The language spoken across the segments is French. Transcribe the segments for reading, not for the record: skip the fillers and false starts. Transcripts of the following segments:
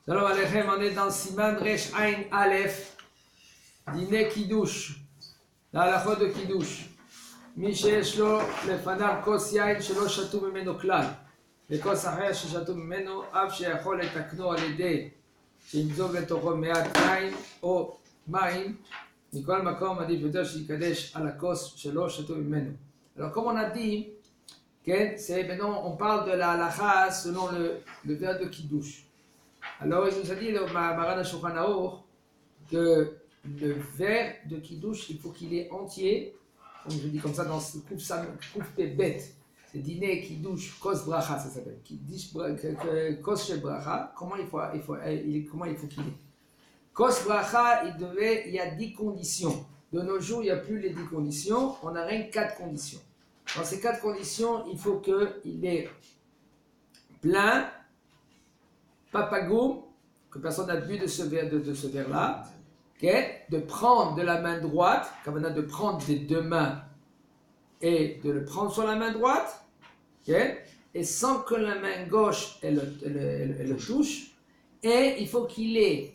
Shalom Aleichem, on est dans Siman Resh Ain Aleph, Dîner Kiddush, la halachot de Kiddush. מי שיש לו לפניו כוס יין שלא שתו ממנו כלל, וכוס אחר ששתו ממנו, אף שיכול לתקנו על ידי שימזוג לתוכו מעט יין או מים, מכל מקום עדיף יותר שיקדש על הכוס שלא שתו ממנו. Alors comme on a dit, c'est maintenant on parle de la halacha selon le verre de Kiddush. Alors il nous a dit le Maran HaShulchan Aruch que le verre de Kiddush, il faut qu'il est entier. Comme je dis comme ça dans ce coupe bête, c'est dîner qui douche kos bracha, ça s'appelle. Qui dit kos shel bracha, comment il faut qu'il est. Kos bracha, il y a 10 conditions. De nos jours, il n'y a plus les 10 conditions, on a rien que 4 conditions. Dans ces 4 conditions, il faut qu'il est plein, pas pagoum, que personne n'a bu de ce verre-là. Okay, de prendre de la main droite, comme on a de prendre des deux mains et de le prendre sur la main droite, okay, et sans que la main gauche elle le touche, et il faut qu'il ait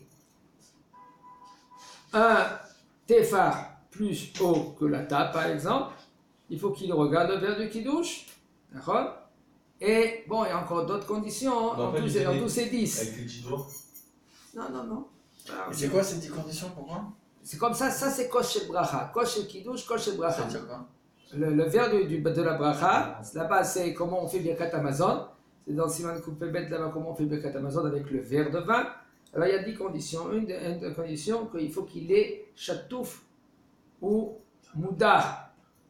un tefar plus haut que la table par exemple, il faut qu'il regarde le verre de Kiddush, d'accord? Et bon, il y a encore d'autres conditions, dans tous ces 10. Avec les 10 doigts? Non. Et c'est quoi ces 10 conditions, pourquoi? C'est comme ça c'est kos shel bracha. Kos shel kiddush, kos shel bracha. Ça veut dire quoi? Le verre de la bracha, là-bas c'est comment on fait Birkat Hamazon. C'est dans Siman Coupé Bête là-bas comment on fait Birkat Hamazon avec le verre de vin. Alors il y a 10 conditions. Une des conditions, qu'il faut qu'il ait chatouf ou moudar.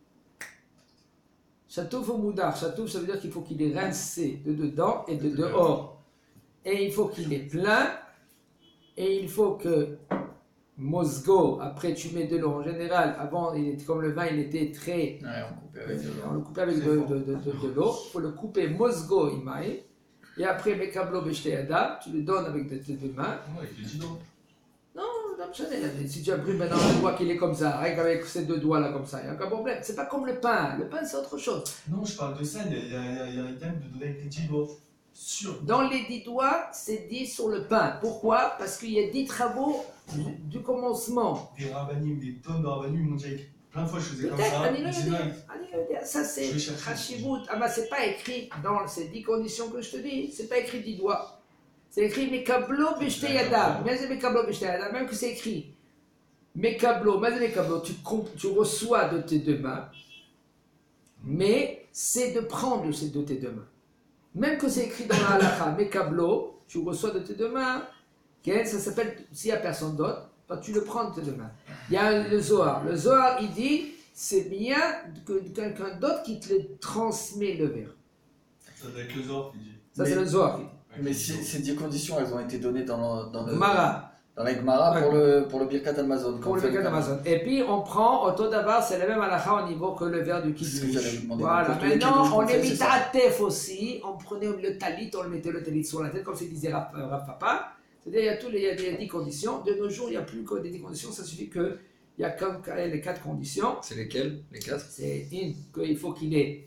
Chatouf ou moudar. Chatouf, ça veut dire qu'il faut qu'il ait rincé de dedans et de dehors. Et il faut qu'il ait plein. Et il faut que Mosgo, après tu mets de l'eau en général, avant il était comme le vin, il était très. Ouais, on le coupait avec de l'eau. Il faut le couper Mosgo imaï. Et après Mekablo Beshteyada, tu le donnes avec tes deux mains. Ouais, avec les 10 doigts. Non, si tu as pris maintenant un doigt qu'il est comme ça, rien qu'avec ces deux doigts là comme ça, il n'y a aucun problème. C'est pas comme le pain. Le pain c'est autre chose. Non, je parle de ça, il y a un thème de donner avec les 10 doigts. Sûr. Dans les 10 doigts, c'est dit sur le pain. Pourquoi? Parce qu'il y a 10 travaux du commencement. Des rabbinim, des tonnes de rabbinim m'ont dit plein de fois je faisais comme ça. Ça c'est Hashivut. Ah bah c'est pas écrit dans ces 10 conditions que je te dis. C'est pas écrit 10 doigts. C'est écrit Mekablo Beshteyada. Même que c'est écrit Mekablo, tu reçois de tes deux mains. Mais c'est de prendre de tes deux mains. Même que c'est écrit dans la halakha, Mekablo, tu reçois de tes deux mains, ça s'appelle, s'il n'y a personne d'autre, tu le prends de tes deux mains. Il y a le Zohar. Le Zohar, il dit, c'est bien que quelqu'un d'autre qui te le transmet le verre. Ça doit être le Zohar qui dit. Ça, c'est le Zohar qui dit. Mais ces 10 conditions, elles ont été données dans la Gemara pour le Birkat Hamazon. Pour le Birkat Hamazon. Et puis on prend, au taux d'abord, c'est le même halakha au niveau que le verre du Kiddush. Voilà. Maintenant, on est mitatef aussi. On prenait le talit, on mettait le talit sur la tête, comme se disait Rav Papa. C'est-à-dire, il y a des 10 conditions. De nos jours, il n'y a plus que des 10 conditions. Ça suffit qu'il y a comme les 4 conditions. C'est lesquelles, les 4? C'est qu'il faut qu'il ait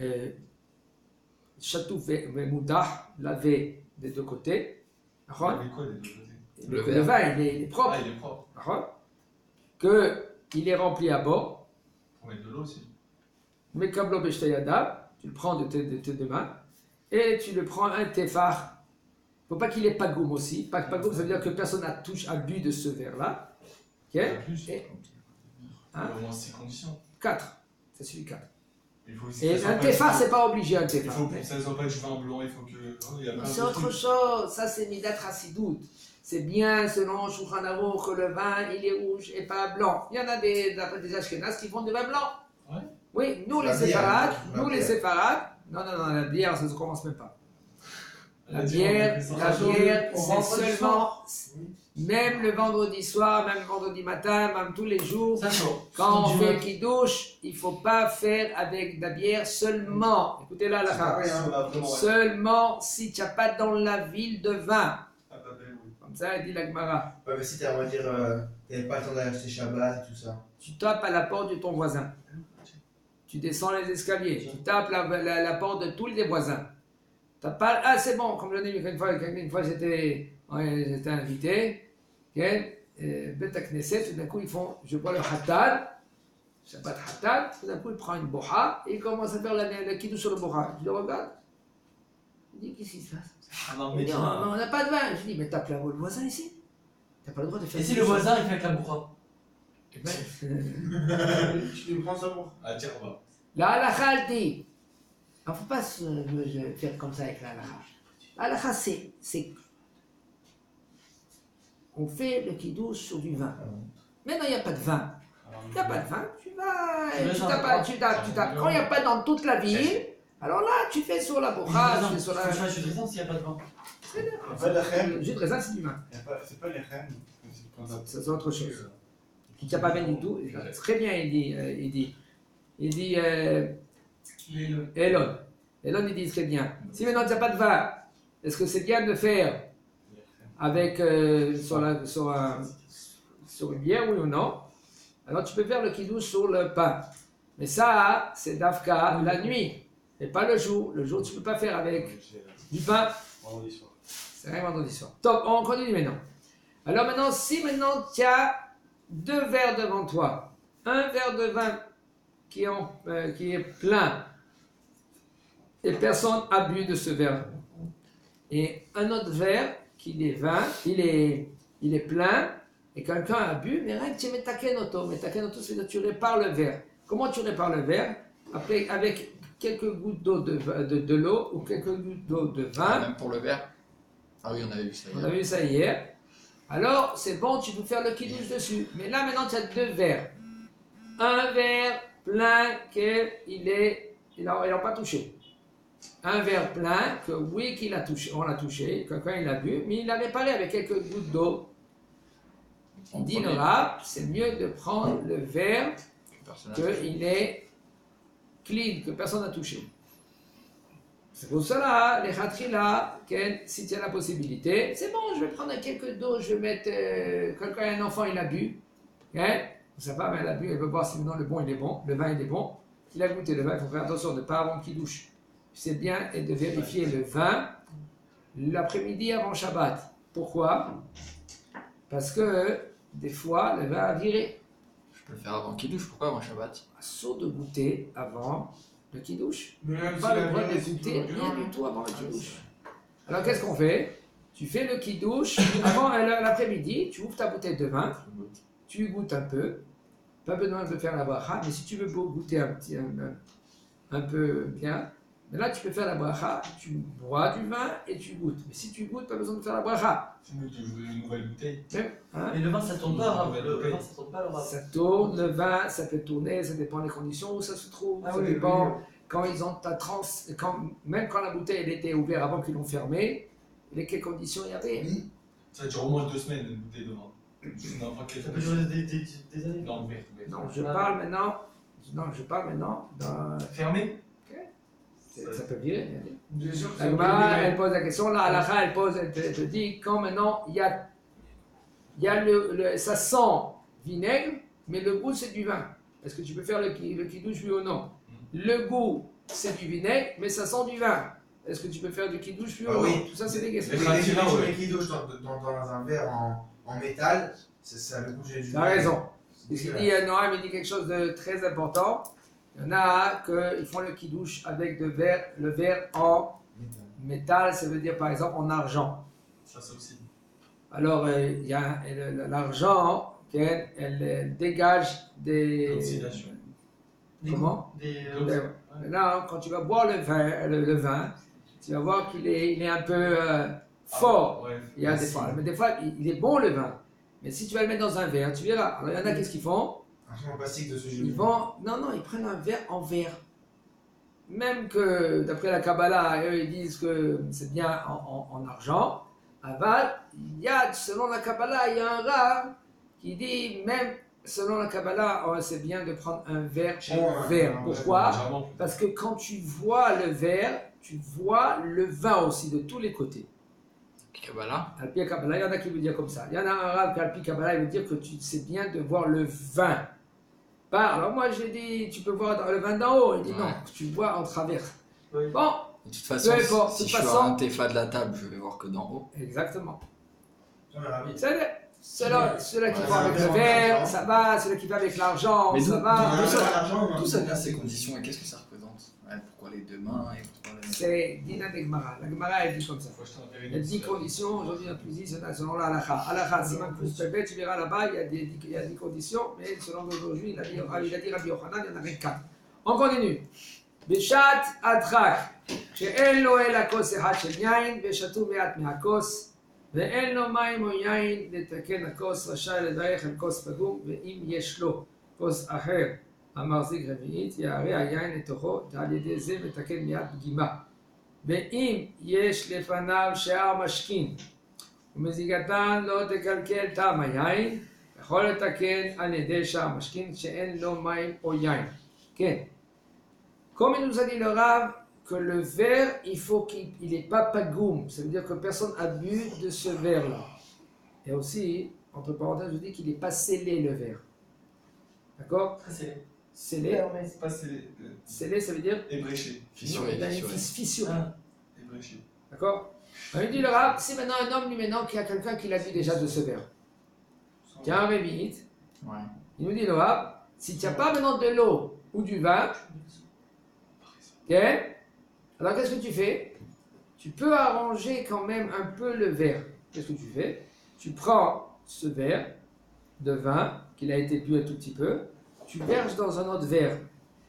chatouf et moudah, lavé des deux côtés. Quoi, des deux côtés? Le vin, il est propre. Ah, il est propre. Qu'il est rempli à bord. Pour mettre de l'eau aussi. Mekablo Beshteyada, tu le prends de tes deux mains. Et tu le prends un tefar. Il ne faut pas qu'il ait pagoum aussi. Pagoum, ça veut dire que personne n'a bu de ce verre-là. Ok? Plus. Et, hein? Au moins 6 conditions. 4. Ça suffit 4. Et un tefar, c'est pas obligé un tefar. Il faut que ça ne soit pas du vin blanc, il faut que. C'est autre chose. Ça, c'est Midat Hasidut. C'est bien selon Shulchan Aruch que le vin il est rouge et pas blanc. Il y en a des Ashkénazes qui font du vin blanc. Ouais. Oui, nous les séfarades, non, la bière ça ne commence même pas. La bière, c'est seulement, même le vendredi soir, même le vendredi matin, même tous les jours, quand on fait Kiddush, il ne faut pas faire avec de la bière seulement. Écoutez là, seulement si tu n'as pas dans la ville de vin. Comme ça, il dit la Gemara. Ouais, mais si tu on va dire, t'avais pas le temps d'acheter Shabbat et tout ça. Tu tapes à la porte de ton voisin. Tu descends les escaliers. Tu tapes la porte de tous les voisins. T'as pas... Ah, c'est bon, comme je l'ai dit une fois j'étais invité, Beta Knesset, tout d'un coup ils font, je vois le Hattad, Shabbat Hattad, tout d'un coup il prend une boha et il commence à faire le kiddush sur le boha. Je le regarde, je dis qu'est-ce qui se passe? Non, Il dit, on n'a pas de vin. Je dis, mais tape le voisin ici. T'as pas le droit de faire. Et si le voisin il fait avec la bourra? Tu lui prends ça pour. Ah, tiens, on va. La halakha, elle dit. Il ne faut pas se faire comme ça avec la halakha. La halakha, c'est. On fait le kiddush sur du vin. Maintenant, il n'y a pas de vin. Il n'y a pas de vin. Tu vas. Quand il n'y a pas dans toute la ville, alors là, tu fais sur la bourra. Tu fais sur la. Je fais un jus de raisin s'il n'y a pas de vin. Le jus de raisin, c'est du vin. C'est pas les reines. Ça, c'est autre chose. Qui n'a pas bien du tout. Très bien, il dit. Elon, il dit très bien. Si maintenant tu n'as pas de vin, est-ce que c'est bien de faire avec sur une bière, oui ou non? Alors tu peux faire le kiddush sur le pain. Mais ça, c'est d'Afka la nuit, et pas le jour. Le jour, tu ne peux pas faire avec du pain. Vendredi soir. C'est rien vendredi soir. Top, on continue maintenant. Alors maintenant, si maintenant tu as 2 verres devant toi, un verre de vin qui est plein, et personne n'a bu de ce verre, et un autre verre qui est vin, il est plein, et quelqu'un a bu, mais rien que tu mets ta kenoto. Mais ta kenoto, c'est que tu répares le verre. Comment tu répares le verre? Après, avec quelques gouttes d'eau de l'eau ou quelques gouttes d'eau de vin. Même pour le verre. Ah oui, on avait vu ça hier. On a vu ça hier. Alors, c'est bon, tu peux faire le kiddush dessus. Mais là, maintenant, tu as 2 verres. Un verre plein il n'a pas touché. Un verre plein que oui, on l'a touché, quelqu'un il l'a bu, mais il l'a réparé avec quelques gouttes d'eau. Il dit le rab, c'est mieux de prendre le verre qu'il est clean, que personne n'a touché. C'est pour cela, les khatrila, si tu as la possibilité, c'est bon, je vais prendre quelques d'eau, je vais mettre, quelqu'un, un enfant, il a bu, sa femme, elle a bu, elle veut voir si maintenant le bon, il est bon, le vin, il est bon. Il a goûté le vin, il faut faire attention de ne pas avant qu'il douche. C'est bien et de vérifier le vin l'après-midi avant Shabbat. Pourquoi? Parce que des fois, le vin a viré. Je peux le faire avant qu'il douche, pourquoi avant Shabbat? Saut de goûter avant le kiddush. Même Pas si le la droit bière de est sous goûter du rien vin. du tout avant le kiddush. Alors qu'est-ce qu'on fait? Tu fais le kiddush avant l'après-midi, tu ouvres ta bouteille de vin, tu goûtes un peu, pas besoin de faire la bracha, mais si tu veux goûter un peu bien, mais là tu peux faire la bracha, tu bois du vin et tu goûtes. Mais si tu goûtes, pas besoin de faire la bracha. C'est mieux de jouer une nouvelle bouteille. Hein? Mais le vin ça tourne pas, hein. Le vin ça tourne pas, le rab. Ça tourne, le vin, ça peut tourner, ça dépend des conditions où ça se trouve, Ah ça oui, dépend oui, oui. quand ils ont même quand la bouteille elle était ouverte avant qu'ils l'ont fermée, et quelles conditions il y avait. Ça dure au moins 2 semaines une bouteille de vin. Ça peut durer des années. Non, mais. Non, je parle maintenant d'un... Fermé? Ça peut virer. Bien sûr que La ça Gemara, peut elle pose la question, la halakha, elle te dit, quand maintenant, il y a ça sent vinaigre, mais le goût, c'est du vin. Est-ce que tu peux faire le kiddush, oui ou non? Le goût, c'est du vinaigre, mais ça sent du vin. Est-ce que tu peux faire du kiddush, oui ou Ah non? oui. Tout ça, c'est des questions. Les kiddush dans un verre en métal, ça le goût du. Tu as raison. Ici, Noam, il dit quelque chose de très important. Il y en a qui font le kiddush avec le verre en métal, ça veut dire par exemple en argent. Ça aussi. Alors, il y a l'argent, elle dégage des... L'oxydation. Comment? Des Maintenant, quand tu vas boire le vin, tu vas voir qu'il est un peu fort. Ouais. Il y a des fois, mais des fois, il est bon le vin. Mais si tu vas le mettre dans un verre, tu verras. Alors, il y en a, qu'est-ce qu'ils font? Un plastique de ce jeu. Ils prennent un verre en verre. Même que, d'après la Kabbalah, eux, ils disent que c'est bien en argent. Aval, selon la Kabbalah, il y a un rab qui dit, même selon la Kabbalah, c'est bien de prendre un verre en verre. Pourquoi? Parce que quand tu vois le verre, tu vois le vin aussi de tous les côtés. Kabbalah. Alpi Kabbalah, il y en a qui veut dire comme ça. Il y en a un rab qui Alpi Kabbalah, il veut dire que c'est bien de voir le vin. Alors moi j'ai dit, tu peux voir le vin d'en haut. Il dit non, tu vois en travers. Oui. Bon, De toute façon, Peu importe, si de je toute suis façon- à un tefa de la table, je vais voir que d'en haut. Exactement. J'en ai ravi. Ceux-là qui Ouais, vont avec le c'est verre, l'argent. ça va. Ceux qui vont avec l'argent, Mais ça d'où- va. D'où ça vient ces conditions et qu'est-ce que ça représente? Ouais, pourquoi les deux mains et pourquoi les... C'est Dina de Gemara. La Gemara, elle dit comme ça. Faut acheter un Il y a 10 conditions, aujourd'hui on a plus dit selon la halakha. Halakha, si man plus pépé, tu verras là-bas, il y a 10 conditions, mais selon aujourd'hui, il a dit Rabbi Yochanan, il y en avait 4. On continue. Bishat Adrak, שאין לו אלא כוס אחד של יין, ושתו מעט מהכוס, ואין לו מים או יין לתקן הכוס, רשאי לברך על כוס פגום, ואם יש לו כוס אחר המחזיק רביעית, יערה היין לתוכו, ועל ידי זה מתקן מיד פגימה. ואם יש לפניו שאר משכין, ומזיגתן לא תקלקל טעם היין, יכול לתקן על ידי שאר משכין שאין לו מים או יין. כן. Comme il nous a dit le Rav, que le verre, il faut qu'il n'est pas pagoum, ça veut dire que personne n'a bu de ce verre-là. Et aussi, entre parenthèses, je dis qu'il n'est pas scellé le verre. D'accord? C'est Scellé. c'est pas scellé. Scellé, ça veut dire Ébréché. Fissuré, il a une fissuré. fissuré. Ébréché. D'accord? Alors, il dit le Rav, si maintenant un homme lui maintenant qu'il y a quelqu'un qui l'a bu déjà de ce verre, qui a un révite, Ouais. il nous dit le Rav, si tu n'as pas maintenant de l'eau ou du vin, ok? Alors qu'est-ce que tu fais? Tu peux arranger quand même un peu le verre. Qu'est-ce que tu fais? Tu prends ce verre de vin, qu'il a été bu un tout petit peu, tu verges dans un autre verre.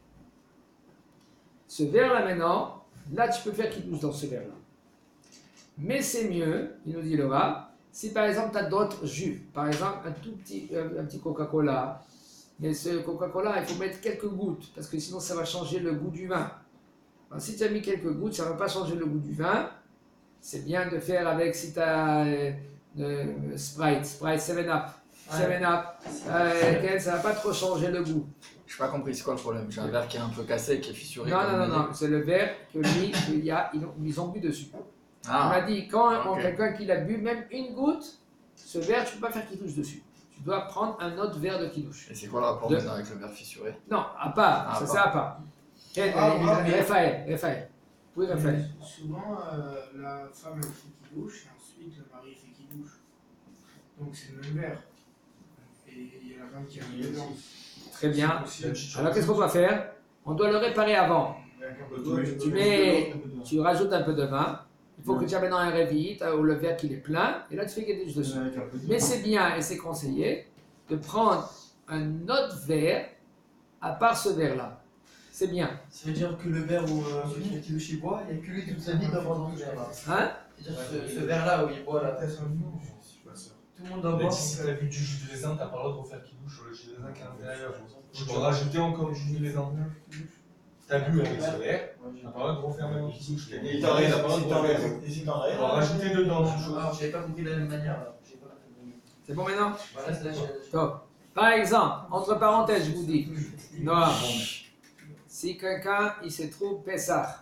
Ce verre-là maintenant, là tu peux faire qu'il douce dans ce verre-là. Mais c'est mieux, il nous dit le Rav, si par exemple tu as d'autres jus, par exemple un petit Coca-Cola, mais ce Coca-Cola il faut mettre quelques gouttes, parce que sinon ça va changer le goût du vin. Alors, si tu as mis quelques gouttes, ça ne va pas changer le goût du vin. C'est bien de faire avec, si tu as Sprite 7-Up. 7-Up, ça ne va pas trop changer le goût. Je n'ai pas compris, c'est quoi le problème? J'ai un verre qui est un peu cassé, qui est fissuré. Non, comme non, on non, dit. non, c'est le verre que lui, ils ont bu dessus. On Ah, a dit, quand ok. quelqu'un qui l'a bu, même une goutte, ce verre, tu ne peux pas faire qu'il touche dessus. Tu dois prendre un autre verre de kidouche. et c'est quoi le rapport De- maintenant avec le verre fissuré? Non, à part, Ah, ça à c'est à part. Raphaël. Oui, Raphaël. Souvent, la femme elle fait qui douche et ensuite le mari fait qui douche. Donc c'est le même verre. Et il y a la femme qui a mis dedans. Très bien. Alors qu'est-ce qu'on doit faire? On doit le réparer avant. Tu rajoutes un peu de vin. Il faut que tu aies maintenant un révite ou le verre qui est plein. Et là, tu fais quelque chose dessus. Mais c'est bien et c'est conseillé de prendre un autre verre à part ce verre-là. C'est bien. Ça veut dire que le verre où celui qui douche il boit, il n'y a que lui toute sa vie doit boire dans ce verre-là. Hein? C'est-à-dire ce verre-là où il boit là. Tout le monde doit boire. Si t'as bu du jus de raisin, t'as pas le droit de refaire qui douche sur le jus de raisin qui est à l'intérieur. Tu dois rajouter encore du jus de raisin. T'as bu avec ce verre, t'as pas le droit de refaire même qui douche. Et t'en restes, et si t'en On va rajouter dedans. Alors, j'avais pas compris de la même manière. Là. J'ai pas compris. C'est bon maintenant? Voilà, c'est là, Top. Par exemple, entre parenthèses, je vous dis, Noah, si quelqu'un il se trouve Pessah,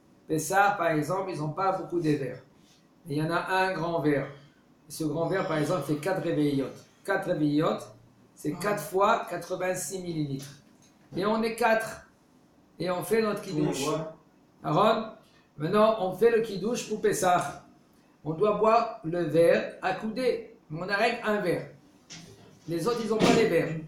par exemple, ils n'ont pas beaucoup de verres. Il y en a un grand verre. Ce grand verre, par exemple, fait 4 réveillotes. 4 réveillotes, c'est 4 fois 86 millilitres. Et on est 4. Et on fait notre kidouche. Aaron, maintenant, on fait le kidouche pour Pessah. On doit boire le verre à couder. Mais on arrête un verre. Les autres, ils n'ont pas les verres.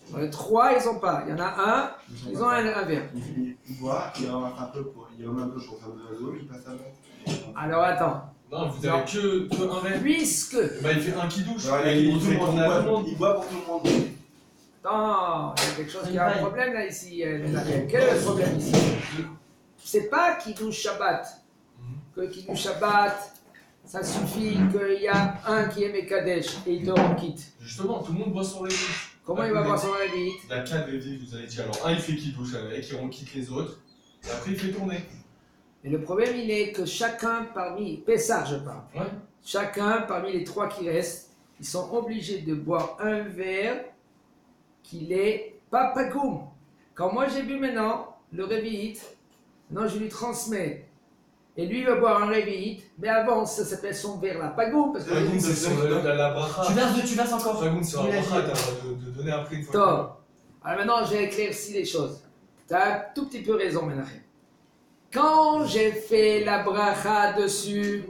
3, ils n'ont pas. Il y en a un, ils ont un verre. Il boit, il ramasse un peu pour faire de la zone, il passe à l'autre. Alors attends. Non, vous avez que un verre. Puisque. Bah, il fait un qui douche. Ouais, Il fait tourner à tout le monde. il boit pour tout le monde. Attends, il y a quelque chose qui a un problème là ici, Benariel. Quel est le problème ici? C'est pas qui douche Shabbat. Que qui douche Shabbat, ça suffit qu'il y a un qui est Mekadesh et il te rend quitte. Justement, tout le monde boit son réveil. Comment il va voir son réveil? Il y a 4 réveils, vous avez dit. Alors, un il fait qui douche avec, et on quitte les autres. Et après, il fait tourner. Et le problème, il est que chacun parmi, Pessah je parle, Ouais. chacun parmi les 3 qui restent, ils sont obligés de boire un verre qu'il est pas pagoum. Quand moi j'ai bu maintenant le révite, maintenant je lui transmets. Et lui il va boire un révite, mais avant ça s'appelle son verre là, pagoum. Parce que Fagoum, c'est sur la bracha. Tu verses encore. Fagoum, c'est sur la Il a bracha, dit. t'as le droit de donner après une fois. Top. Alors maintenant j'ai éclairci les choses. Tu as un tout petit peu raison, Menachem. Quand j'ai fait la bracha dessus,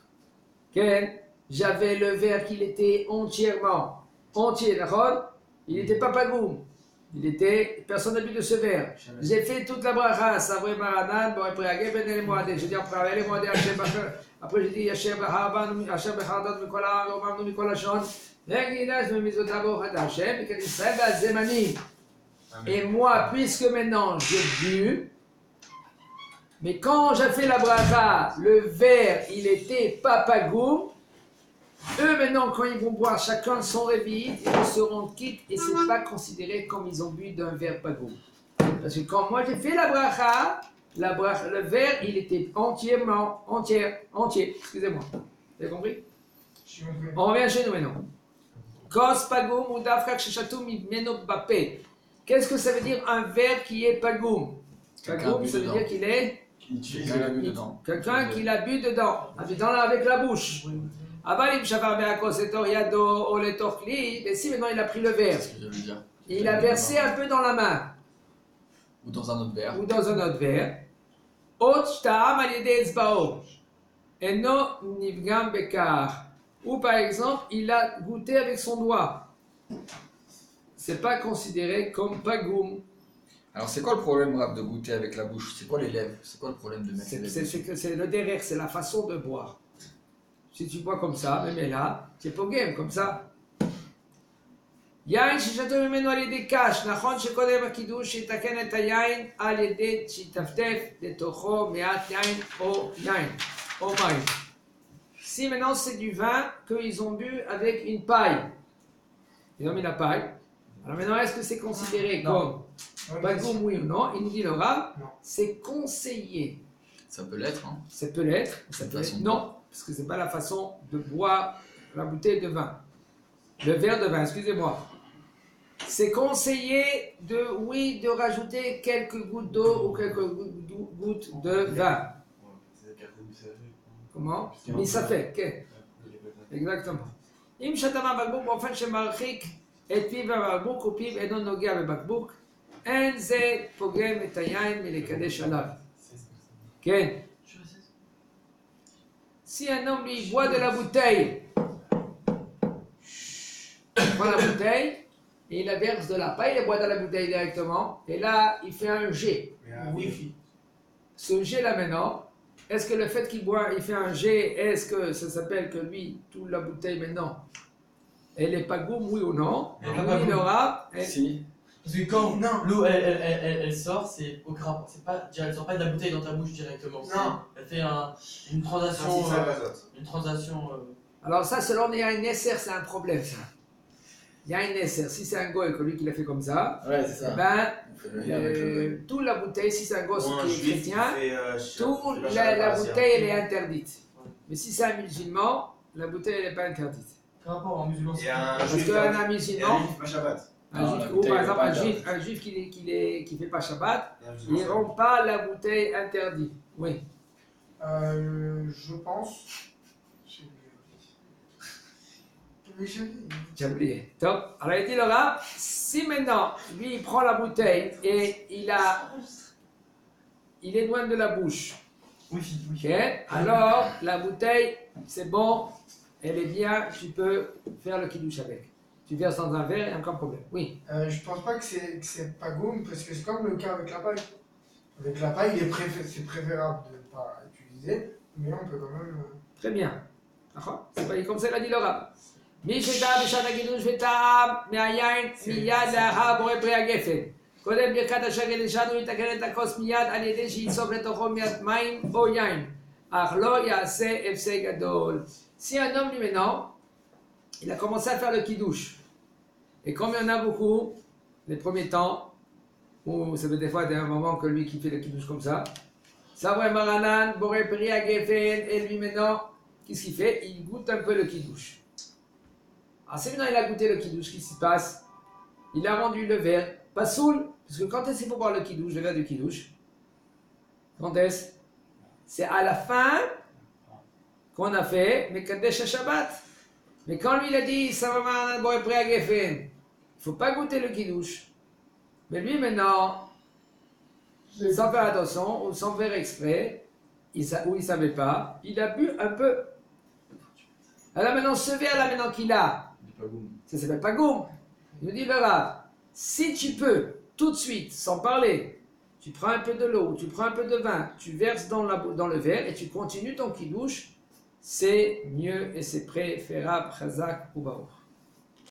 j'avais le verre qu'il était entièrement entier, d'accord? Il n'était pas pagoum. Il était, personne n'a bu de ce verre. J'ai fait toute la bracha, Savré Maranan, j'ai dit en premier, les moadés, après j'ai dit Yasher Baharban, Yasher Bahardan, Mikola, Romam, Mikola Shon, Regina, je me mis au tableau Hadachem, et qu'elle dit Zemani. Et moi, puisque maintenant j'ai bu, mais quand j'ai fait la bracha, le verre, il était pas pagoum. Eux, maintenant, quand ils vont boire chacun son réveil, ils seront quittes et ce n'est pas considéré comme ils ont bu d'un verre pagoum. Parce que quand moi j'ai fait la bracha, le verre, il était entier, excusez-moi. Vous avez compris? On revient chez nous maintenant. Kos pagoum ou dafrak sheshatoum meno bapé. Qu'est-ce que ça veut dire un verre qui est pagoum? Pagoum, ça veut dire qu'il est quelqu'un qui l'a bu dedans, avec la bouche. Mais si maintenant il a pris le verre, et il a versé un peu dans la main, ou dans un autre verre, ou par exemple il a goûté avec son doigt, c'est pas considéré comme pagoum. Alors c'est quoi le problème, Rav, de goûter avec la bouche? C'est quoi les lèvres? C'est quoi le problème de mettre les lèvres? C'est le derrière, c'est la façon de boire. Si tu bois comme ça, même là, c'est pas game comme ça. יין ששתו ממנו על ידי קש, נכון שקודם הקידוש יתקן את היין על ידי שיטפטף לתוכו מעט יין או מים. Si maintenant c'est du vin qu'ils ont bu avec une paille, ils ont mis la paille, alors maintenant est-ce que c'est considéré comme bagoum, oui ou non? Il nous dit le Rav, c'est conseillé. Ça peut l'être, hein? Ça peut l'être, non, parce que c'est pas la façon de boire la bouteille de vin. Le verre de vin, excusez-moi. C'est conseillé de rajouter quelques gouttes d'eau ou quelques gouttes de vin. Comment? Mais ça fait, exactement. Im shatama bakbuk באופן שמרחיק את פיו והבקבוק ופיו אינו נוגע בבקבוק, אין זה פוגם את היין מלקדש עליו. כן. Si un homme lui boit de la bouteille, il prend la bouteille et il la verse de la paille, il boit dans la bouteille directement, et là il fait un jet. Ce jet là maintenant, est-ce que le fait qu'il boit, il fait un jet, est-ce que ça s'appelle que lui, toute la bouteille maintenant, elle est pas goum, oui ou non? Il aura. Si. Parce que quand l'eau elle sort, c'est au grappin, elle sort pas de la bouteille dans ta bouche directement. Non. Elle fait une transaction. Alors ça, selon il y a un Nesser, c'est un problème ça. Il y a un Nesser. Si c'est un goy, que lui qui l'a fait comme ça, ouais, c'est ça. Toute la bouteille, si c'est un gosse qui est chrétien, toute la bouteille elle est interdite. Mais si c'est un musulman, la bouteille elle n'est pas interdite. Par rapport à un musulman, parce qu'un musulman, ou par exemple un juif qui fait pas Shabbat, il ne rend pas la bouteille interdite. Oui. Je pense. J'ai oublié. Top. Alors il dit le Rav, si maintenant lui il prend la bouteille et il éloigne de la bouche, okay, alors la bouteille c'est bon, elle est bien, tu peux faire le kiddush avec. Tu verses dans un verre et aucun problème. Oui. Je pense pas que c'est pas goum parce que c'est comme le cas avec la paille. Avec la paille, c'est préférable de ne pas utiliser, mais on peut quand même. Très bien. C'est pas comme ça l'a dit le Rav. מי שטעה בשעת הקידוש וטעם מהיין מיד לאחר בורא פרי הגפן. קודם ברכת השגל לשענו לתקן את הכוס מיד על ידי שיצוק לתוכו מעט מים או יין, אך לא יעשה הפסק גדול. Si un homme lui maintenant, il a commencé à faire le kiddush, et comme il y en a beaucoup, les premiers temps, ou ça peut des fois un moment que lui qui fait le kiddush comme ça, Savré Maranan, Boré Pri Agefen, et lui maintenant, qu'est-ce qu'il fait? Il goûte un peu le kiddush. Alors c'est maintenant il a goûté le kiddush, qu'est-ce qui se passe? Il a rendu le verre, pas saoul, parce que quand est-ce qu'il faut boire le kiddush, le verre du kiddush? Quand est-ce? C'est à la fin qu'on a fait Mekadesh Shabbat. Mais quand lui il a dit, ça va mal, bon, prêt à Geffen, il ne faut pas goûter le kiddush. Mais lui maintenant, sans faire attention, ou sans faire exprès, ou il ne savait pas, il a bu un peu. Alors maintenant, ce verre-là, maintenant qu'il a, ça s'appelle pas goum. Il nous dit le Rav, si tu peux, tout de suite, sans parler, tu prends un peu de l'eau, tu prends un peu de vin, tu verses dans le verre et tu continues ton kidouche, c'est mieux et c'est préférable, chazak ou baruch.